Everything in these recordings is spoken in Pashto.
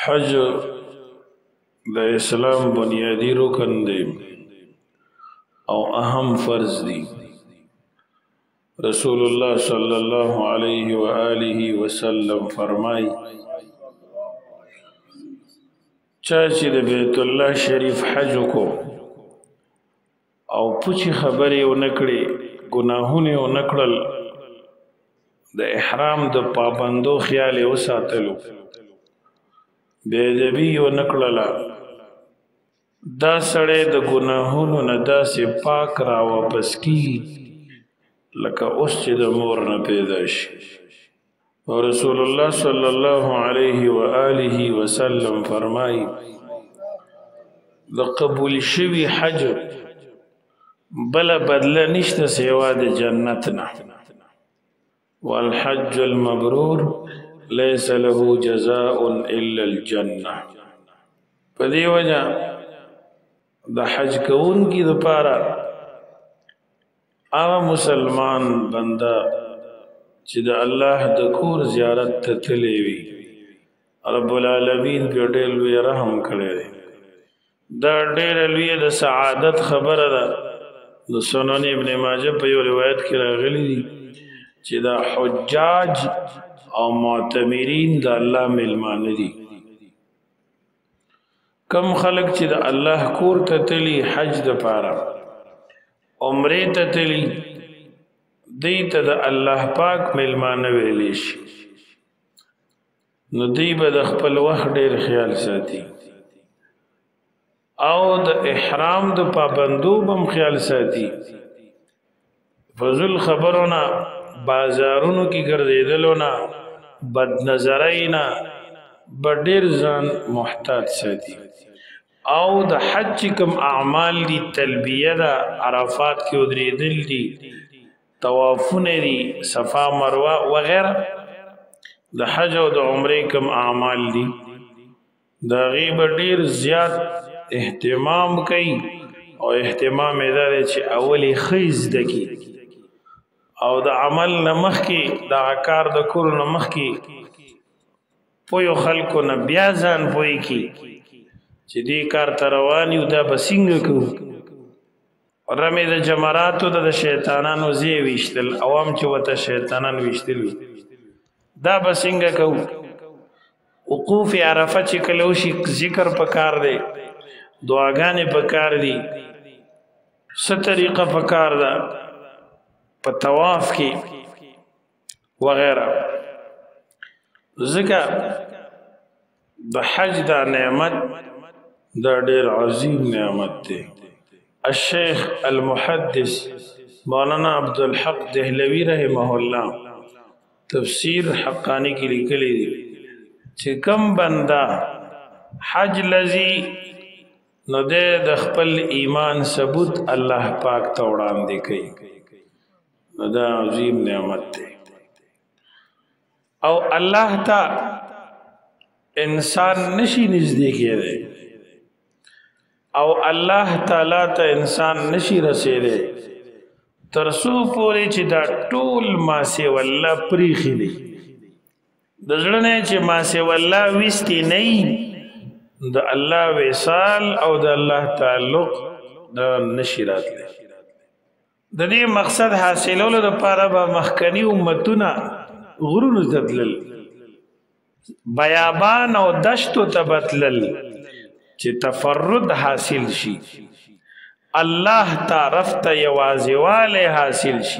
حج د اسلام بنیادی رکن دی او اهم فرض دی. رسول الله صلی الله علیه و آله وسلم فرمائی چاچی د بیت الله شریف حج کو او پوچی خبری و نکڑی گناہونی و نکڑل د احرام د پابندو خیال و ساتلو بیدبی و نکڑلا دا سڑے د گناہونو ندا سے پاک را واپس کی لکه اس چی د مور نه پیدا شي. ورسول الله صلی الله علیه و آله وسلم فرمائی د قبول شوی حج بلا بدل نشت سیوا د جنتنا. والحج المبرور لیس له جزاء الا الجنة. پدی وجہ د حج کون کی د پارا آغا مسلمان بندہ چی دا اللہ دا کور زیارت تتلیوی رب العالمین پی ڈیلوی رحم کرے دا ڈیلوی دا سعادت خبر دا دا سنن ابن ماجہ پیو روایت کی راغلی دی چی دا حجاج او معتمرین دا اللہ ملمان دی. کم خلق چی دا اللہ کور تتلی حج دا پارا عمره تتلی دیتا دا اللہ پاک ملمان ویلیش نو دی با دا خپل وقت دیر خیال ساتی او دا احرام دا پابندو بم خیال ساتی. فضل خبرونا بازارونو کی گردیدلونا بد نظرائینا بڑیر زان محتاط ساتی او د حج کم اعمال دی تلبیه دا عرفات کی ادری دل دی توافون دی صفا مروہ وغیرہ د حج او د عمره کم اعمال دی دا غیب دیر زیاد احتمام کئی او احتمام اداره چه اولی خیز دکی او د عمل نمخ کی دا کار د کور نمخ کی پویو خلکو نبیازان پوی کی چی دی کار تروانیو دا بسنگ کو رمی دا جمراتو دا شیطانانو زی ویشتل عوام چی وطا شیطانان ویشتل دا بسنگ کو. وقوف عرفہ چی کلوشی ذکر پکار دے دعاگانے پکار دی ستریقہ پکار دا پتواف کی وغیرہ. ذکر دا حج دا نعمت دا دیر عظیم نعمت دے. الشیخ المحدث مولانا عبدالحق دہلوی رحمہ اللہ تفسیر حقانی کی لکلی دی چی کم بندہ حج لزی نو دے دخپل ایمان ثبوت اللہ پاک توڑان دے کئی نو دا عظیم نعمت دے. او اللہ تا انسان نشی نزدی کے دے او اللہ تعالی تا انسان نشی رسے دے ترسو پوری چی دا ٹول ماسی واللہ پریخی دی دزڑنے چی ماسی واللہ ویستی نئی دا اللہ ویسال او دا اللہ تعلق دا نشی رات لے. دا دی مقصد حاصلولو دا پارا با مخکنی امتونا غرون تدلل بیابان او دشتو تبتلل چی تفرد حاصل شی اللہ تعرف تا یوازیوال حاصل شی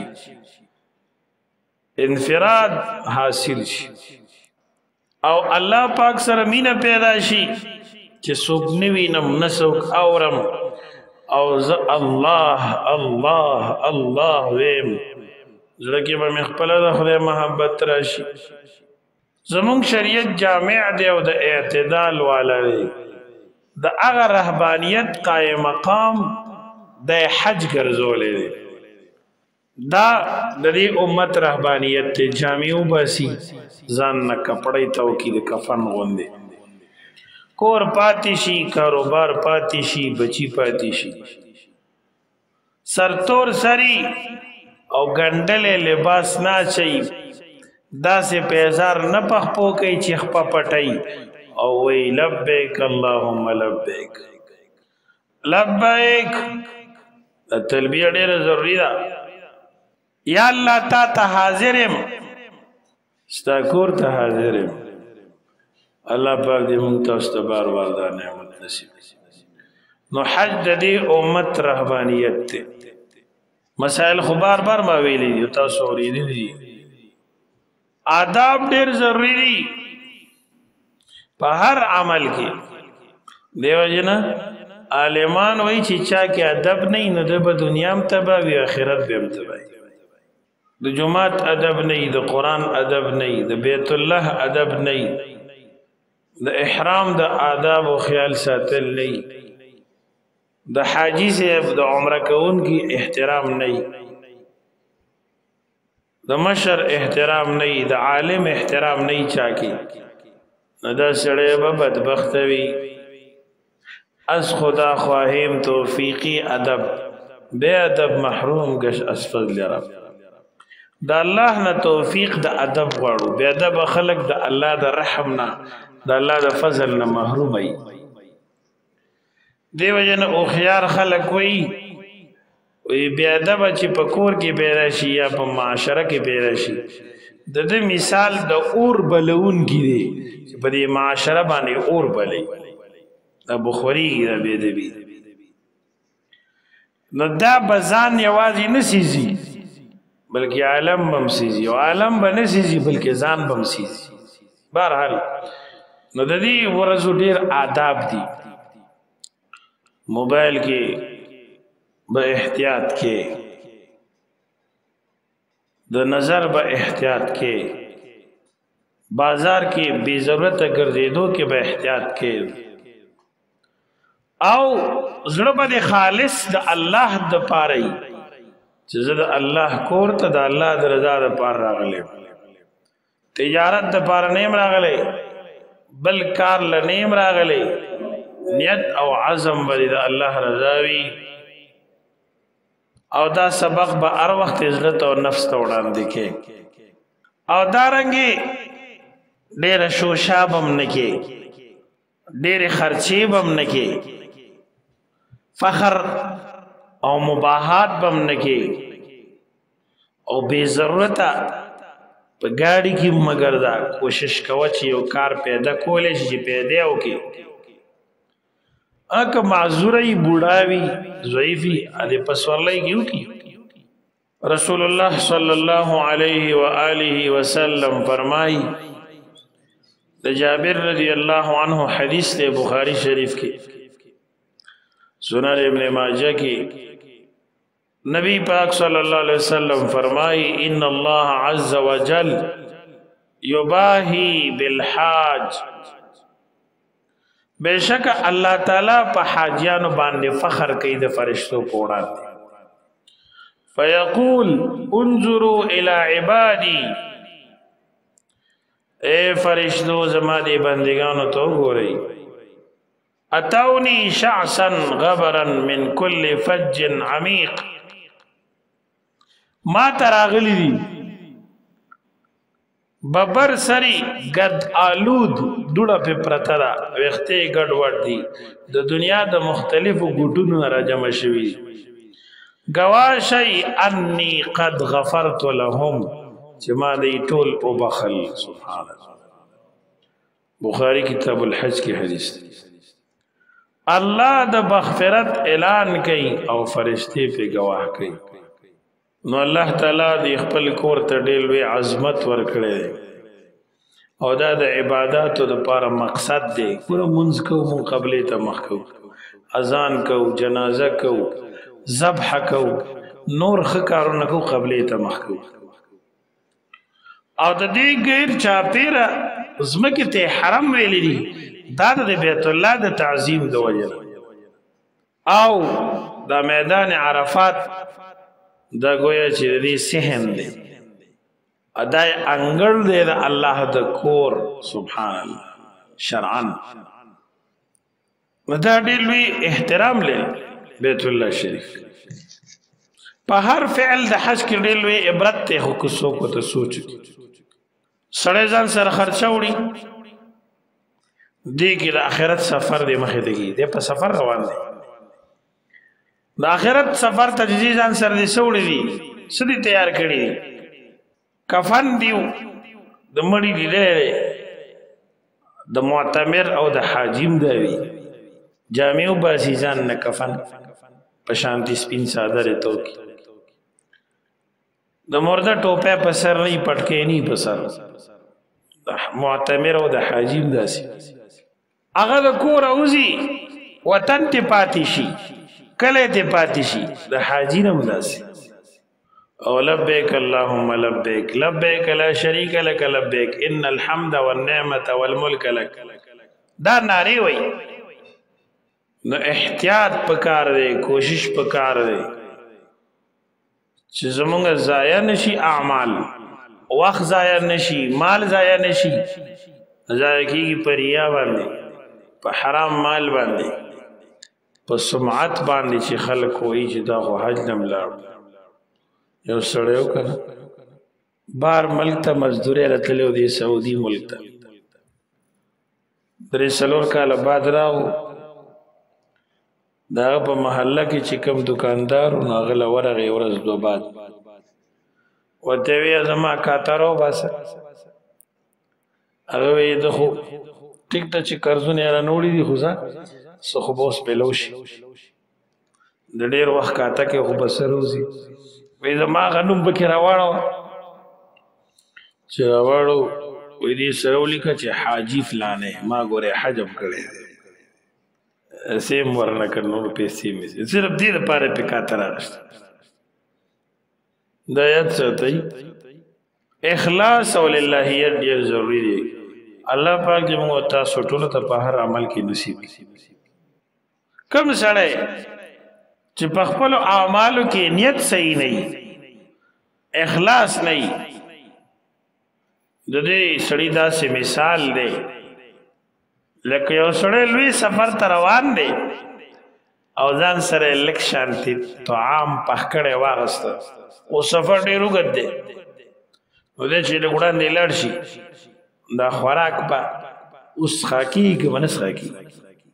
انفراد حاصل شی او اللہ پاک سر مین پیدا شی چی سوکنوینم نسوک اورم او اللہ اللہ اللہ ویم زرکی با مخپلا دا خدای محبت راشی. زمونگ شریعت جامع دے و دا اعتدال والا دے دا اگر رہبانیت قائم مقام دا حج گرزولے دے دا دی امت رہبانیت تے جامعو باسی زان نا کپڑی توکی دے کفن غندے کور پاتی شی کاروبار پاتی شی بچی پاتی شی سرطور سری او گندلے لباس نا چاہی دا سے پیزار نپخ پو کئی چیخ پا پٹائی او وی لبیک اللهم لبیک لبیک دا تلبیه ډیره ضروری ده یا الله تا ته حاضرم ستا کور ته حاضرم الله پاک دې مونږ تاسو ته بار بار دا نعمت نصیب نو حج د دې امت رهبانیت ته مسائل خو بار بار ما ویلي دي تاسو اورېدلي دي آداب ډېر ضروري دي په هر عمل کې دیو جنا عالمان وایي چې چا کې ادب نه نو د دنیا هم تباہ وي آخرت به هم تباہ د جمعات ادب نه د قرآن ادب نه د بیت الله ادب نه د احرام د آداب او خیال ساتل نه د حاجی سے د عمره کون کی احترام نه د مشر احترام نه د عالم احترام نه چا کی نو دا سړی به بدبخت وي از خدا خواهیم توفیقی ادب بے ادب محروم گش اسفل لرب دا الله نه توفیق د ادب غواړو بے ادب خلق د الله د رحم نه د الله د فضل نه محروم ای دیو جن او خيار خلق وی بے ادب چې په کور کې پیدا شي یا په معاشره کې پیدا شي د دې مثال د اور بلون کې دی چې په دې معاشره باندې اور بلې دا بخوري دا بے ادبی نو دا بزان یوازې نسیزي بلکې عالم بم سیزي او عالم به نسیزي بلکې ځان بم سیزي بهرحال نو د دې ورځو ډېر آداب دي موبایل کې به احتیاط کې د نظر به احتیاط کې بازار کې بے ضرورت ګرځېدو کې به احتیاط کې او زړه به خالص د الله د پاره چې زه د الله کور ته د الله د رضا د پاره راغلی تجارت د پاره نیم راغلی بل کار لنیم راغلی نیت او عزم به د الله رضا وي او دا سبق به هر وخت عزت او نفس ته وړاندې کې او دارنګې ډېره شوشاب هم نه کې ډېرې خرچې به هم نه کې فخر او مباحات بم نکی او بے ضرورتا پا گاڑی کی مگر دا کوشش کوا چی یو کار پیدا کولیش جی پیدا ہو کی اکا معذوری بوڑاوی ضعیفی آدھے پسورلائی کیوں کی رسول اللہ صلی اللہ علیہ وآلہ وسلم فرمائی دا جابر رضی اللہ عنہ حدیث تے بخاری شریف کی سنن ابن ماجہ کی نبی پاک صلی اللہ علیہ وسلم فرمائی ان اللہ عز وجل یباہی بالحاج بے شک اللہ تعالیٰ پا حاجیانو باندے فخر کئی دے فرشتو پوڑا دے فیقول انظروا الى عبادی اے فرشتو زمادی بندگانو تو گو رہی اتونی شعصا غبرا من کل فج عمیق ما تراغلی دی ببر سری گد آلود دوڑا پہ پرترا ویختے گڑ وڑ دی د دنیا د مختلف گوٹونو را جمع شوی گواشی انی قد غفرت لهم چما دی طول او بخل سبحان اللہ بخاری کتاب الحج کی حدیث دی اللہ د مغفرت اعلان کئی او فرشتے پہ گواہ کئی نو اللہ تعالیٰ دی خپل کور ته ډېر لوی عظمت ورکړي او دا د عباداتو د پاره مقصد دی پوره منځ کو مون قبلې ته مخ کو اذان کو جنازه کو ذبح کو نور خکارونه کو قبلې ته مخ کو او د دې غیر چاپیره زمکه ته حرم ویلې دي دا د بیت الله د تعظیم د وجه او دا میدان عرفات دا گویا چې دې سهم دی ادای انګړ دی د الله د کور سبحان الله شرعا دا ډېر لوی احترام لري بیت الله شریف په هر فعل د حج کې ډېر لوی عبرت ته خو کوڅو ته سوچ سړی ځان سره خرچه وړي دی کې د آخرت سفر دی مخې ته کی دی په سفر روان دی د آخرت سفر تجهیزان سره دي سوړي دي سدي تیار کړي دي کفن دیو د مړي لیدلې د معتمر او د حاجیم دی جامع باسي ځان نه کفن په شانتي سپین صادره تو کی د مرده ټوپه په سر نه پټکې نه په سر د معتمر او د حاجیم داسي هغه د کور اوزي وطن ته پاتې شي کله ته پاتې شي د حاجی نم داسي او لبیک اللهم لبیک لبیک لا شریک لك لبیک ان الحمد والنعمه والملك لك دا ناری وای نو احتیاط پکار دی کوشش پکار دی چې زمونږ ضایع نشي اعمال وخت ضایع نشي مال ضایع نشي ضایع کیږي په ریا باندې په حرام مال باندې په سمعت باندې چې خلک وایي چې دا خو حج نه ملاړ یو سړی وکړه بار ملک ته مزدوري راتللی دی سعودي ملک ته 3 کاله بعد راغو دا په محله کې چې کوم دکاندار او ناغله ورغه ورځ دو بعد وته وی زما کاتارو بس هغه وی دغه ټیک ته چې قرضونه را نوړي دي خو ځه سو خو بوس پلوشي د ډیر وخت کاته کې خو بسروزي وی زما غنوم بکې راوړو چې راوړو وی دې سره ولیکه چې حاجی فلانه ما ګوره حجم کړي سیم ورنه کړنو پیسې مې صرف دې لپاره په کاتره راځي دا یاد ساتي اخلاص او للهیت ډیر ضروری دی الله پاک دې موږ تاسو ټول ته په هر عمل کې نصیب کوم سړی چې په خپل اعمالو کې نیت صحیح نه اخلاص نه د دې سړی دا سه مثال دی لکه یو سړی لوی سفر ته روان دی او ځان سره لک شانتي طعام پخکړې واغسته او سفر ډیر وګد دی نو دې چې له وړاندې لاړ شي دا خوراک به اوس خاکی کې ونس خاکی د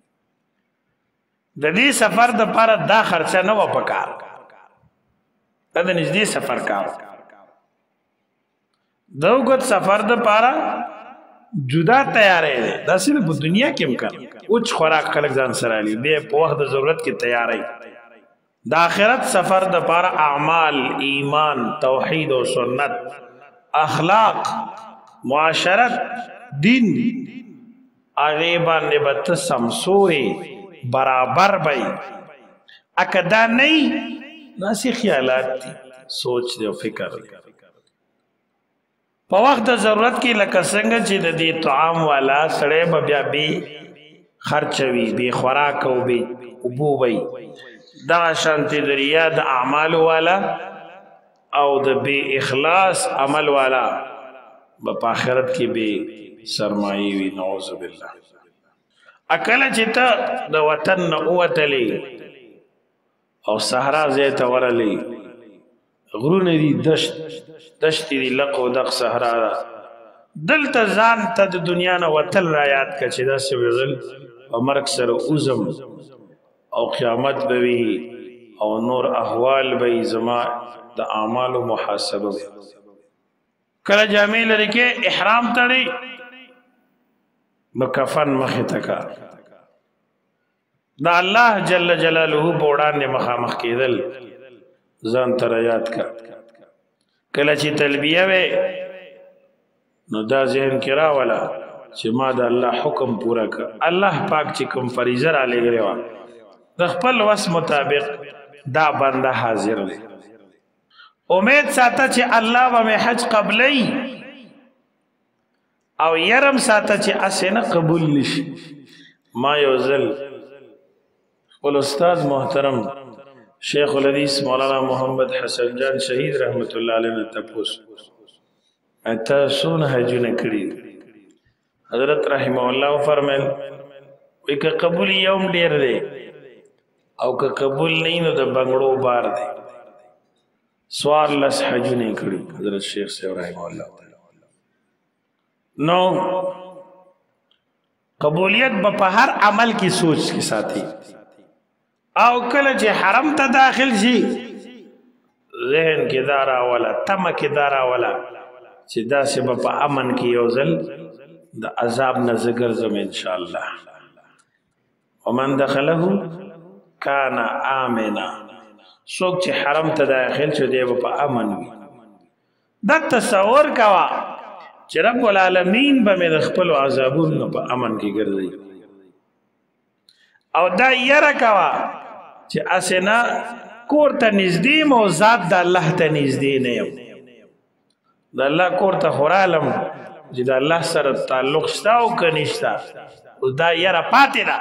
دې سفر د پاره دا خرچه نه و پکار دا د نږدې سفر کار دا وګت سفر د پاره جدا تیارې دا صرف په دنیا کې امکان اوچ خوراک خلک ځان سره لې به په وخت د ضرورت کې تیارې د آخرت سفر د پاره اعمال ایمان توحید او سنت اخلاق معاشرت دین هغه باندې بت سمسوري برابر بای اکدا نه ناسی خیالات دی سوچ دی او فکر دی په وخت د ضرورت کې لکه څنګه چې د دې طعام والا سړی به بیا به خرچوي به خوراک او به ابو وي دا شانتی د ریا د اعمال والا او د بے اخلاص عمل والا په آخرت کې به سرمایي وي نعوذ بالله اکل چې ته د وطن نه اوتلې او صحرا زیت ورلې غرونه دي دشت دي لقو دق صحرا دلته ځان ته د دنیا نه وتل را یاد کړه چې دا څه ویل او مرګ سره اوزم او قیامت به وي او نور احوال به زما د اعمال محاسبه کله جامع لري کې احرام تړي مکفن مخه تکا دا الله جل جلاله بوډان نه مخامخ کېدل ځان تر یاد کا کله چې تلبیه وې نو دا ذهن کې راولا چې ما د الله حکم پورا کړ الله پاک چې کوم فریضه را لګره و د خپل وس مطابق دا بنده حاضر دی امید ساته چې الله به حج قبلې او يرم ساته چې اسنه قبول نشي ما یوزل خپل استاد محترم شیخ الحدیث مولانا محمد حسن جان شهید رحمت الله علیه نے تپوس اته سون حجونه کړی حضرت رحم الله فرمایل وی که قبول یوم ډیر دی او که قبول نه نو د بنگړو بار دی سوار لس حجونه کړی حضرت شیخ صاحب رحم الله نو قبولیت به په هر عمل کې سوچ کې ساتي او کله چې حرم ته داخل شي ذهن کې دارا ولا تم کې دارا ولا چې داسې به په امن کې یو ځل د عذاب نه زګرځم ان شاء الله ومن دخله کان آمنا څوک چې حرم ته داخل شو دی به په امن وي دا تصور کوا چې رب العالمین به مې د خپلو عذابونو په امن کې ګرځي او دا یره کوا چې اسنه کور ته نږدې مو ذات د الله ته نږدې نه یم د الله کور ته خورالم چې د الله سره تعلق شته او که نشته دا یره پاتې ده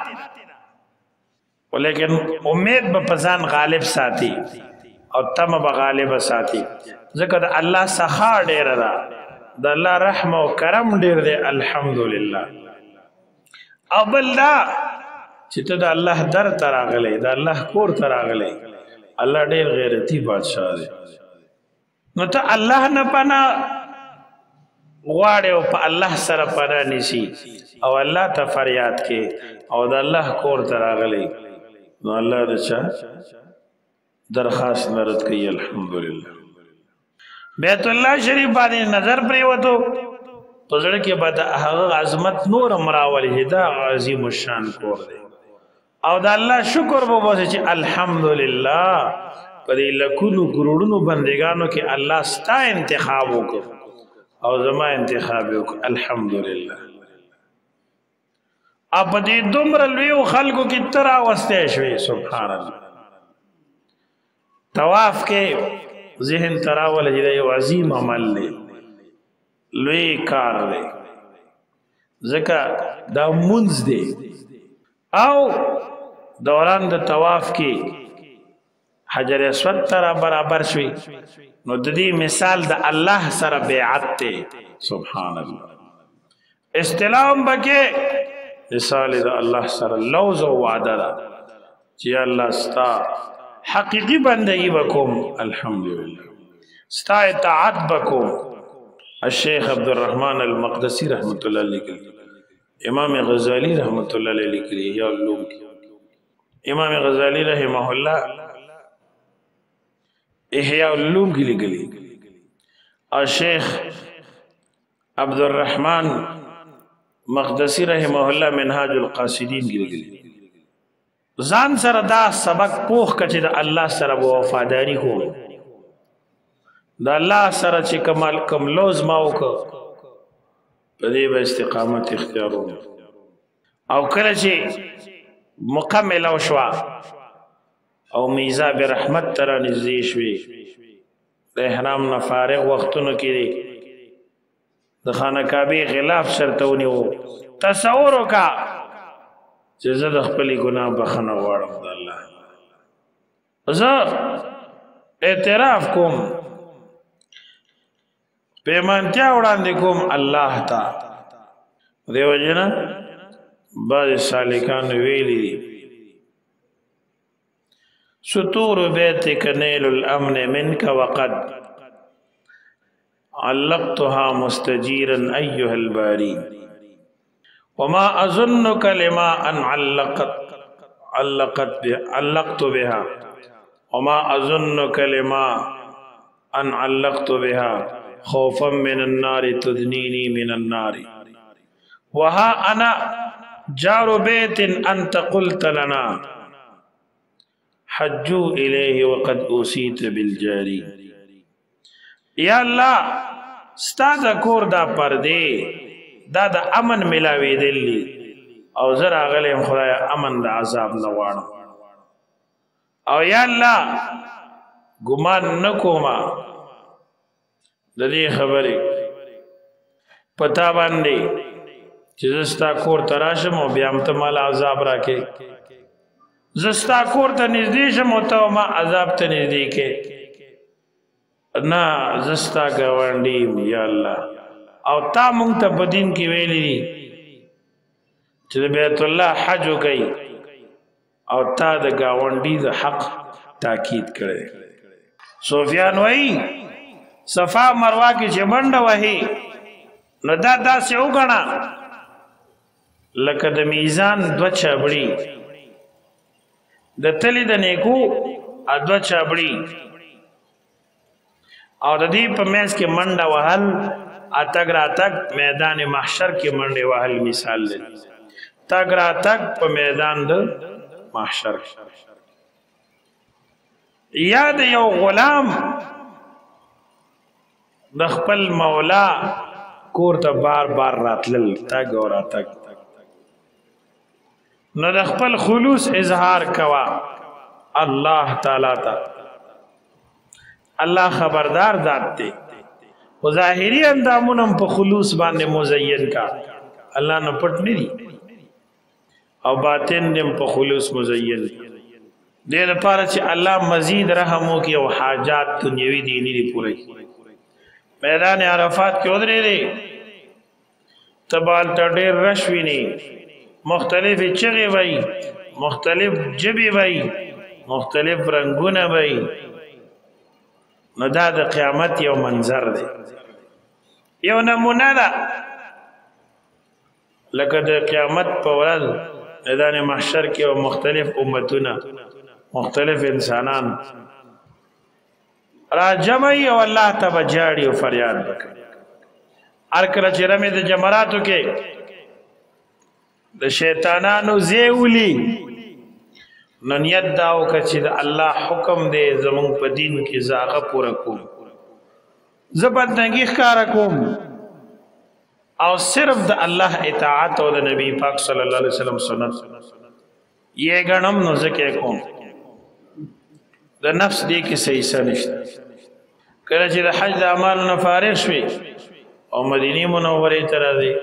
ولیکن امید به په ځان غالب ساتي او تمه به غالبه ساتي ځکه د الله سخا ډېره ده د الله رحم او کرم ډېر دی الحمدلله او بل دا چې ته د الله در ته راغلی د الله کور ته راغلی الله ډېر غیرتي بادشاه دی نو ته الله نه پناه غواړې او په الله سره پناه نیسي او الله ته فریاد کې او د الله کور ته راغلی نو الله د چا درخواست نه رد کوي الحمدلله بیت الله شریف باندې نظر پریوتو په زړه کې به د هغه عظمت نور هم راولي دا عظیم الشان کور دی او د الله شکر به وباسي چې الحمدلله په دې لکونو کروڑونو بندګانو کې الله ستا انتخاب وکړ او زما انتخاب وکړ الحمدلله اب دې دومره لویو خلکو کې تر راوستې شوې سبحان الله طواف کې ذهن تراول چې یو عظیم عمل دی لوی کار دی ځکه دا منځ دی او دوران د طواف کې حجر اسود تر برابر شوی نو د دې مثال د الله سره بیعت دی سبحان الله استلام بکې مثال د الله سره لوز او وعده ده چې الله ستا حقیقی بندگی بکوم الحمدلله ستا اطاعت بکوم الشیخ عبدالرحمن المقدسی رحمت اللہ علیہ امام غزالی رحمت اللہ علیہ لکلی یا علوم کی امام غزالی رحمہ اللہ احیاء علوم کی لکلی الشیخ عبدالرحمن مقدسی رحمہ اللہ منہاج القاصدین کی لکلی ځان سره دا سبق پوخ کچې د الله سره وفاداری کوم د الله سره چې کم لوز ما وکړ په دې به استقامت اختیاروم او کله چې مکمل شوه او میزاب رحمت ته رانږدې شوې د احرام نه فارغ وختونو کې د خانه کعبې خلاف شرطه ونیو تصور وکړه چې زه د خپلې ګناه بخښنه غواړم د الله زه اعتراف کوم پیمانتیا وړاندې کوم الله ته دیو جنا بعض سالکان ویلي ستور بیتک نیل الامن منک وقد علقتها مستجیرا ایها الباری وما أظنك لما أن علقت بها وما أظنك لما أن علقت بها خوفا من النار تدنيني من النار وها أنا جار بيت أنت قلت لنا حجوا إليه وقد أوصيت بالجاري يا الله استاذ کور دا پردے دا د امن ملاوی دلی او زر اغلیم خدای امن دا عذاب نوانو او یا اللہ گمان نکوما دا دی خبری پتا باندی چیزستا کور تراشم و بیامتا مال عذاب راکے زستا کور تا نزدیشم و تا ما عذاب تا نزدیکے نا زستا گواندیم یا اللہ او تا مونږ ته په دین کې ویلي دي چې د بیت الله حج وکړي او تا د ګاونډي د حق تاکید کړی سفیان وایي صفا مروه کې چې منډه وهي نو دا داسې وګڼه لکه د میزان دو چابړي د تلې د نیکو دو چابړي او د دې په منځ کې منډه وهل اتګ راتګ میدان محشر کې منډه وهل مثال دی تګ راتګ په میدان د محشر یا د یو غلام د خپل مولا کور ته بار بار راتلل تګ او راتګ نو د خپل خلوص اظهار کوا الله تعالی ته الله خبردار ذات دی و ظاهری اندامونم په خلوص باندې مزین کا الله نه پټ نه دی او باطن دم په خلوص مزین دې لپاره چې الله مزید رحم وکي او حاجات دنیوي دینی دی پوره میدان عرفات کې ودرېږي تبال ته ډېر رش ویني مختلف چغې وای مختلف جبې وای مختلف رنگونه وای نو دا د قیامت یو منظر دی یو نمونه ده لکه د قیامت په ورځ میدان محشر کې او مختلف امتونه مختلف انسانان را جمعي او الله ته بجاړي او فریاد وکړي هر کله چې رمې د جمراتو کې د شیطانانو زیولی نو نیت داو که چې د الله حکم دی زمونږ په دین کې زاغه پوره کوم زه بدنګي ښکاره کوم او صرف د الله اطاعت او د نبی پاک صلی الله علیه وسلم سنت یہ غنم نو زکه کوم د نفس دی کې صحیح نشته کله چې د حج د اعمالو فارغ شوي او مدینه منوره ته راځي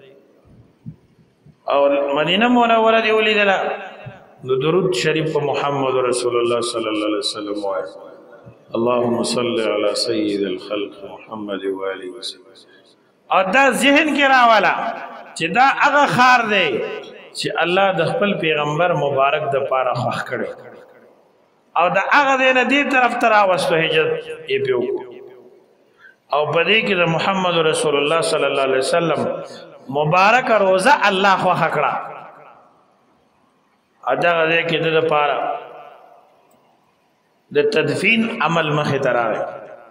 او مدینه منوره دی ولیدله نو درود شریف په محمد رسول الله صلی الله علیه وسلم وایي اللهم صل علی سید الخلق محمد و آله وسلم او دا ذهن کې راواله چې دا هغه خار دی چې الله د خپل پیغمبر مبارک د پاره خوښ کړي او دا هغه دی نه دې طرف ته راوستو هجرت یې پیو او په دې کې د محمد رسول الله صلی الله علیه وسلم مبارک روزه الله خوښ کړه ادا دې کې د پاره د تدفین عمل مخه تراوي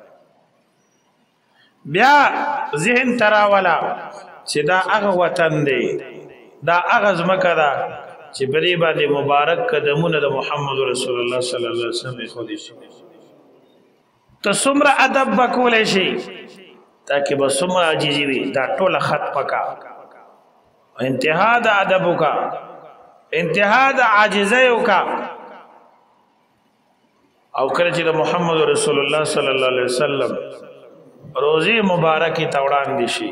بیا ذهن تراولا چې دا هغه وطن دی دا هغه ځمکه ده چې بری باندې مبارک قدمونه د محمد رسول الله صلی الله علیه وسلم خو دي ته څومره ادب وکولې شي تاکي به څومره عاجزي وي دا ټول خط پکا انتها د ادب کا انتها د عاجزۍ کا او کله چې د محمد رسول الله صلی الله علیه وسلم روزي مبارکي توڑان دي شي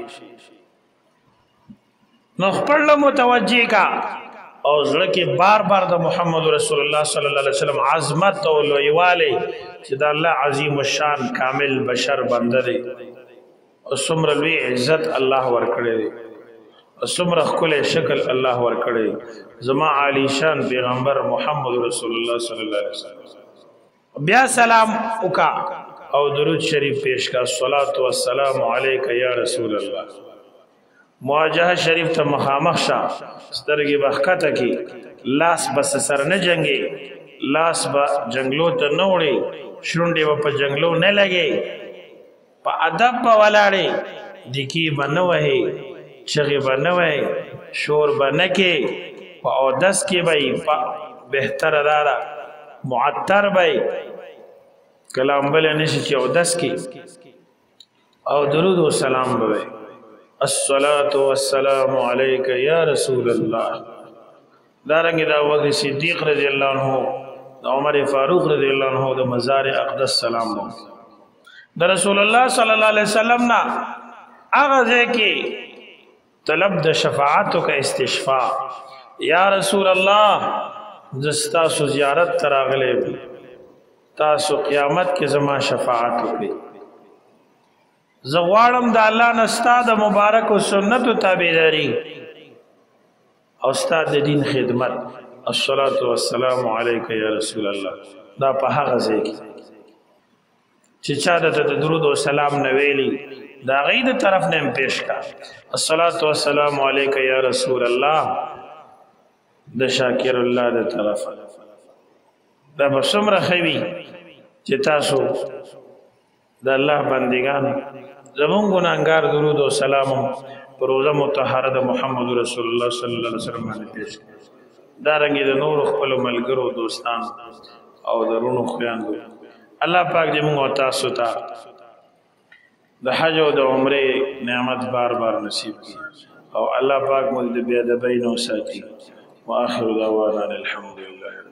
نو خپل متوجي کا او زړه کې بار بار د محمد رسول الله صلی الله علیه وسلم عظمت او لویواله چې د الله عظیم الشان کامل بشر بنده دی او څومره لوی عزت الله ورکړي دی او څومره خپل شکل الله ورکړي زما عالی شان پیغمبر محمد رسول الله صلی الله علیه وسلم بیا سلام وکا او درود شریف پیش کا صلوات و السلام علیک یا رسول الله مواجهه شریف ته مخامخ شه سترګې بخکته کی لاس بس سر نه جنگي لاس با جنگلو ته نه وړي شونډې په جنگلو نه لګي په ادب په ولاړې دکی بنوي چغې بنوي شور بنکه په اودس کې وای بهتر دارا معطر بای کلام بل نشي چې اودس کې او درود و سلام بوي الصلاة والسلام عليك يا رسول الله دارنګ دا وګ صدیق رضی الله عنه عمر فاروق رضی الله عنه د مزار اقدس سلام وو د رسول الله صلی الله علیه وسلم نا هغه ځکه طلب د شفاعت او استشفاء یا رسول الله زستا سو زیارت تراغله تاسو قیامت کې زما شفاعت وکړي زغوالم د الله نستا د مبارک او سنت تابعداري او استاد د دین خدمت الصلاة والسلام علیک یا رسول الله دا په هغه ځای کې چې چا د درود او سلام نه ویلي دا غي د طرف نه پیش کا الصلاه والسلام علیک یا رسول الله د شاکر الله د طرف دا بسمره خوي چې تاسو د الله بندگان زمون ګناګار درود او سلام پر روزه مطهره د محمد رسول الله صلی الله علیه وسلم باندې پیش دا رنګ د نور خپل ملګرو دوستان او درونو خویاندو الله پاک دې موږ تاسو ته د حج او د عمره نعمت بار بار نصیب کړي او الله پاک موږ د بیا د بینو ساتي واخر دعوانا الحمد لله